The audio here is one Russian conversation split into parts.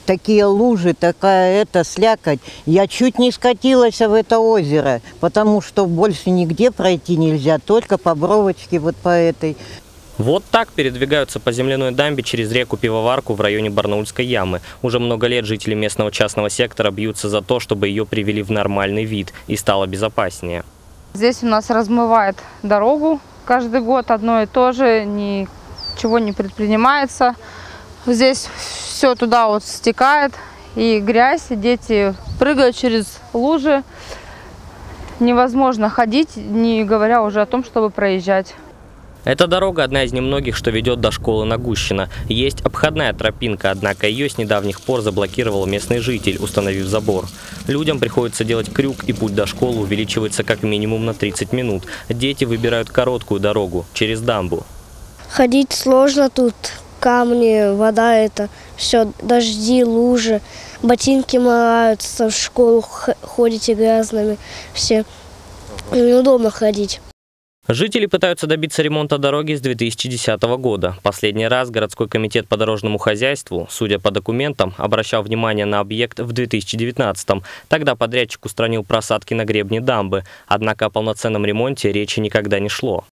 Такие лужи, такая слякоть. Я чуть не скатилась в это озеро, потому что больше нигде пройти нельзя, только по бровочке вот по этой. Вот так передвигаются по земляной дамбе через реку Пивоварку в районе Барнаульской ямы. Уже много лет жители местного частного сектора бьются за то, чтобы ее привели в нормальный вид и стало безопаснее. Здесь у нас размывает дорогу каждый год одно и то же, ничего не предпринимается. Здесь все туда вот стекает, и грязь, и дети прыгают через лужи. Невозможно ходить, не говоря уже о том, чтобы проезжать. Эта дорога одна из немногих, что ведет до школы на Гущино. Есть обходная тропинка, однако ее с недавних пор заблокировал местный житель, установив забор. Людям приходится делать крюк, и путь до школы увеличивается как минимум на 30 минут. Дети выбирают короткую дорогу через дамбу. Ходить сложно тут. Камни, вода, это все, дожди, лужи, ботинки мораются, в школу ходите грязными, все. Неудобно ходить. Жители пытаются добиться ремонта дороги с 2010 года. Последний раз городской комитет по дорожному хозяйству, судя по документам, обращал внимание на объект в 2019-м. Тогда подрядчик устранил просадки на гребне дамбы. Однако о полноценном ремонте речи никогда не шло.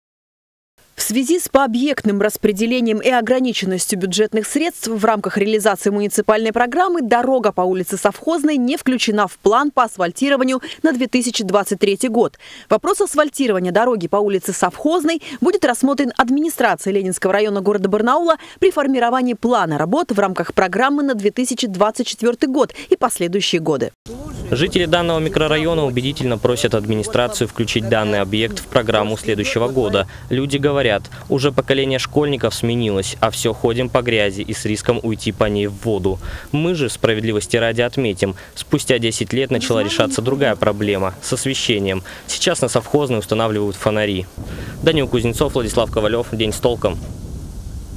В связи с пообъектным распределением и ограниченностью бюджетных средств в рамках реализации муниципальной программы дорога по улице Совхозной не включена в план по асфальтированию на 2023 год. Вопрос асфальтирования дороги по улице Совхозной будет рассмотрен администрацией Ленинского района города Барнаула при формировании плана работ в рамках программы на 2024 год и последующие годы. Жители данного микрорайона убедительно просят администрацию включить данный объект в программу следующего года. Люди говорят, уже поколение школьников сменилось, а все ходим по грязи и с риском уйти по ней в воду. Мы же, справедливости ради, отметим, спустя 10 лет начала решаться другая проблема – с освещением. Сейчас на Совхозной устанавливают фонари. Данил Кузнецов, Владислав Ковалев. День с толком.